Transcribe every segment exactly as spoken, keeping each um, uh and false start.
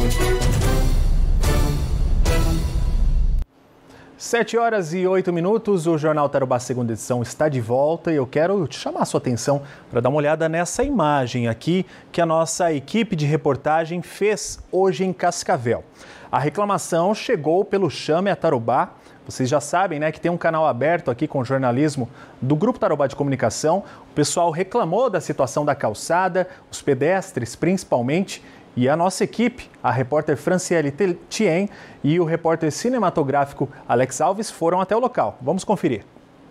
Sete horas e oito minutos, o Jornal Tarobá segunda edição está de volta e eu quero te chamar a sua atenção para dar uma olhada nessa imagem aqui que a nossa equipe de reportagem fez hoje em Cascavel. A reclamação chegou pelo Chame a Tarobá. Vocês já sabem, né, que tem um canal aberto aqui com jornalismo do Grupo Tarobá de Comunicação. O pessoal reclamou da situação da calçada, os pedestres principalmente. E a nossa equipe, a repórter Franciele Tien e o repórter cinematográfico Alex Alves foram até o local. Vamos conferir.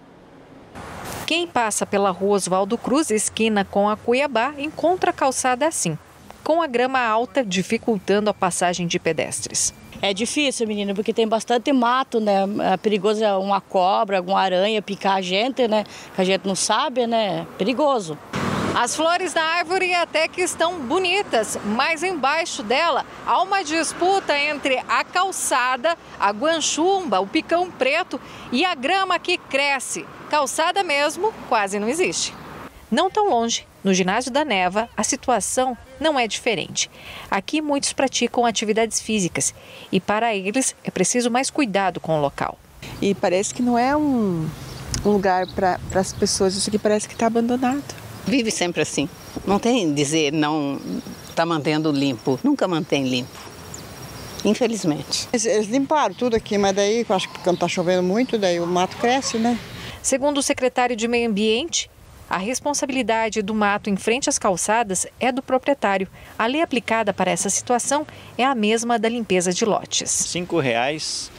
Quem passa pela rua Oswaldo Cruz, esquina com a Cuiabá, encontra a calçada assim, com a grama alta dificultando a passagem de pedestres. É difícil, menina, porque tem bastante mato, né? É perigoso uma cobra, alguma aranha picar a gente, né? Que a gente não sabe, né? É perigoso. As flores da árvore até que estão bonitas, mas embaixo dela há uma disputa entre a calçada, a guanchumba, o picão preto e a grama que cresce. Calçada mesmo quase não existe. Não tão longe, no ginásio da Neva, a situação não é diferente. Aqui muitos praticam atividades físicas e para eles é preciso mais cuidado com o local. E parece que não é um, um lugar para as pessoas, isso aqui parece que está abandonado. Vive sempre assim. Não tem dizer não está mantendo limpo. Nunca mantém limpo. Infelizmente. Eles limparam tudo aqui, mas daí, eu acho que quando está chovendo muito, daí o mato cresce, né? Segundo o secretário de Meio Ambiente, a responsabilidade do mato em frente às calçadas é do proprietário. A lei aplicada para essa situação é a mesma da limpeza de lotes. Cinco reais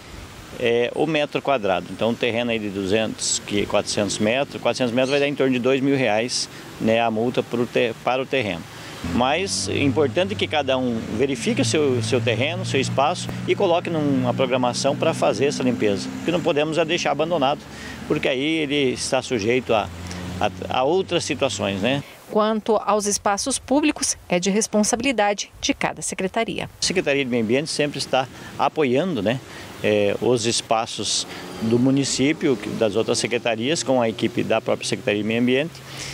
é o metro quadrado. Então, um terreno aí de duzentos, quatrocentos metros, quatrocentos metros vai dar em torno de dois mil reais, né, a multa pro ter, para o terreno. Mas é importante que cada um verifique o seu, seu terreno, seu espaço e coloque numa programação para fazer essa limpeza. Porque não podemos a deixar abandonado, porque aí ele está sujeito a, a, a outras situações, né? Quanto aos espaços públicos, é de responsabilidade de cada secretaria. A Secretaria de Meio Ambiente sempre está apoiando, né, é, os espaços do município, das outras secretarias, com a equipe da própria Secretaria de Meio Ambiente.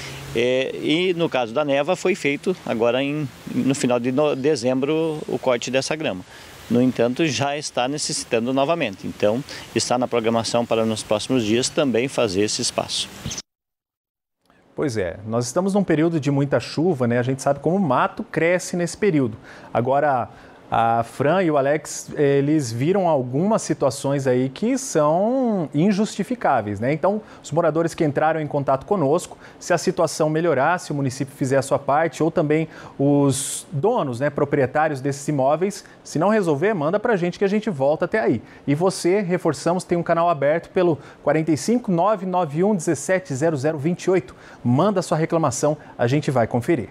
É, e no caso da Neva foi feito agora em, no final de no, dezembro o corte dessa grama. No entanto, já está necessitando novamente. Então, está na programação para nos próximos dias também fazer esse espaço. Pois é, nós estamos num período de muita chuva, né? A gente sabe como o mato cresce nesse período. Agora, a Fran e o Alex, eles viram algumas situações aí que são injustificáveis, né? Então, os moradores que entraram em contato conosco, se a situação melhorar, se o município fizer a sua parte, ou também os donos, né, proprietários desses imóveis, se não resolver, manda pra gente que a gente volta até aí. E você, reforçamos, tem um canal aberto pelo quarenta e cinco, nove nove um, dezessete, zero zero vinte e oito. Manda sua reclamação, a gente vai conferir.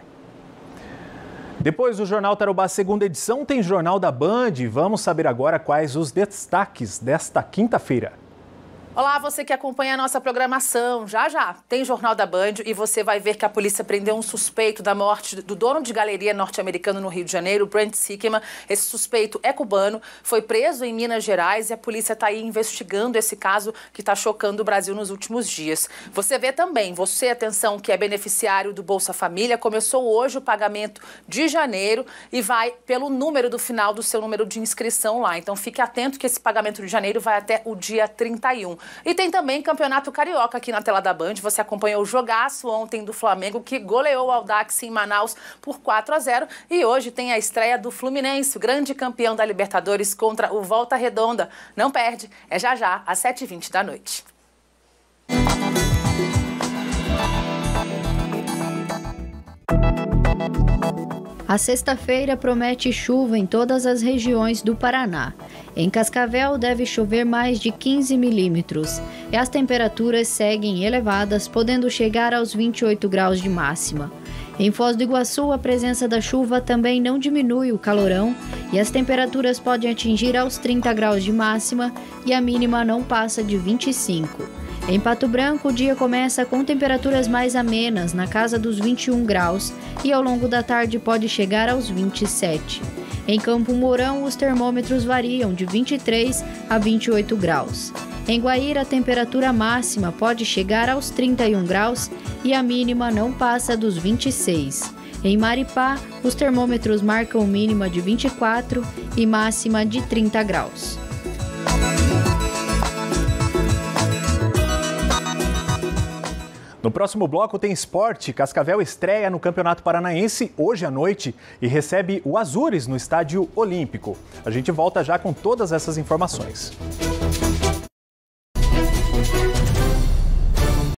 Depois do Jornal Tarobá segunda edição, tem Jornal da Band. Vamos saber agora quais os destaques desta quinta-feira. Olá, você que acompanha a nossa programação. Já, já, tem Jornal da Band e você vai ver que a polícia prendeu um suspeito da morte do dono de galeria norte-americano no Rio de Janeiro, Brent Sickman. Esse suspeito é cubano, foi preso em Minas Gerais e a polícia está aí investigando esse caso que está chocando o Brasil nos últimos dias. Você vê também, você, atenção, que é beneficiário do Bolsa Família, começou hoje o pagamento de janeiro e vai pelo número do final do seu número de inscrição lá. Então fique atento que esse pagamento de janeiro vai até o dia trinta e um. E tem também Campeonato Carioca aqui na tela da Band. Você acompanhou o jogaço ontem do Flamengo, que goleou o Audax em Manaus por quatro a zero. E hoje tem a estreia do Fluminense, o grande campeão da Libertadores, contra o Volta Redonda. Não perde, é já já, às sete e vinte da noite. A sexta-feira promete chuva em todas as regiões do Paraná. Em Cascavel deve chover mais de quinze milímetros e as temperaturas seguem elevadas, podendo chegar aos vinte e oito graus de máxima. Em Foz do Iguaçu, a presença da chuva também não diminui o calorão e as temperaturas podem atingir aos trinta graus de máxima e a mínima não passa de vinte e cinco. Em Pato Branco, o dia começa com temperaturas mais amenas, na casa dos vinte e um graus, e ao longo da tarde pode chegar aos vinte e sete. Em Campo Mourão, os termômetros variam de vinte e três a vinte e oito graus. Em Guaíra, a temperatura máxima pode chegar aos trinta e um graus e a mínima não passa dos vinte e seis. Em Maripá, os termômetros marcam mínima de vinte e quatro e máxima de trinta graus. No próximo bloco tem esporte. Cascavel estreia no Campeonato Paranaense hoje à noite e recebe o Azures no Estádio Olímpico. A gente volta já com todas essas informações.